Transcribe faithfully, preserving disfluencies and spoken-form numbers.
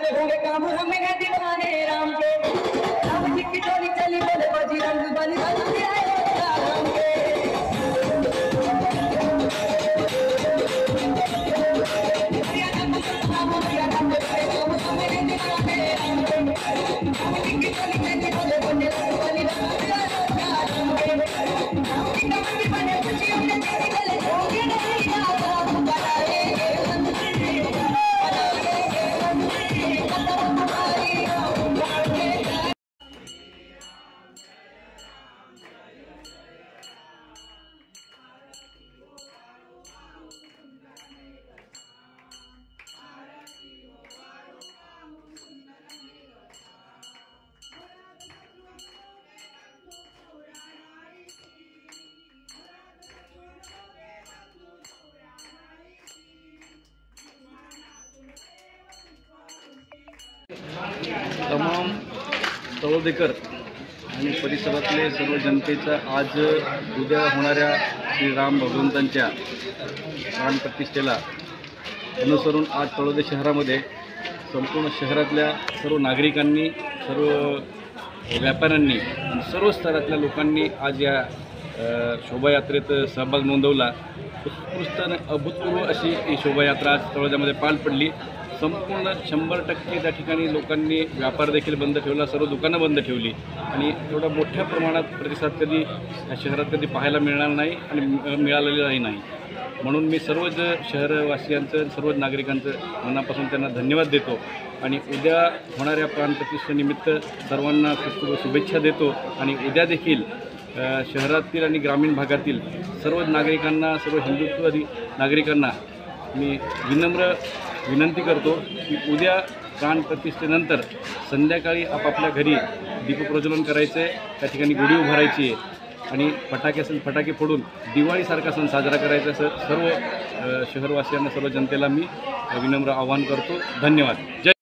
से होंगे काम हमें है दीवाने राम के। राम जी की डोली चली बोले बाजी रंग बनी बनी आए राम के। तमाम तळोदेकर आणि परिसरातले सर्व जनतेचा आज उद्या होणाऱ्या श्रीराम भगवंतांच्या प्राणप्रतिष्ठेला अनुसरून आज तळोदे शहरामध्ये संपूर्ण शहरातल्या सर्व नागरिकांनी, सर्व व्यापाऱ्यांनी आणि सर्व स्तरातल्या लोकांनी आज या शोभायात्रेत सहभाग नोंदवला। उत्कृष्ट आणि अभूतपूर्व अशी ही शोभायात्रा आज तळोद्यामध्ये पार पडली। संपूर्ण शंभर टक्के त्या ठिकाणी लोकांनी व्यापार देखील बंद ठेवला, सर्व दुकानं बंद ठेवली आणि एवढा मोठ्या प्रमाणात प्रतिसाद कधी या शहरात कधी पाहायला मिळणार नाही आणि मिळालेलाही नाही। म्हणून मी सर्वच शहरवासियांचं, सर्व नागरिकांचं मनापासून त्यांना धन्यवाद देतो आणि उद्या होणाऱ्या प्राणप्रतिष्ठेनिमित्त सर्वांना खूप खूप शुभेच्छा देतो आणि उद्या देखील शहरातील आणि ग्रामीण भागातील सर्व नागरिकांना, सर्व हिंदुत्ववादी नागरिकांना मी विनम्र विनंती करतो की उद्या प्राणप्रतिष्ठेनंतर संध्याकाळी आपापल्या घरी दीपप्रज्वलन करायचं आहे, त्या ठिकाणी गुढी उभारायची आहे आणि फटाके असेल फटाके फोडून दिवाळीसारखा सण साजरा करायचा असं सर्व शहरवासियांना, सर्व जनतेला मी विनम्र आवाहन करतो। धन्यवाद। जय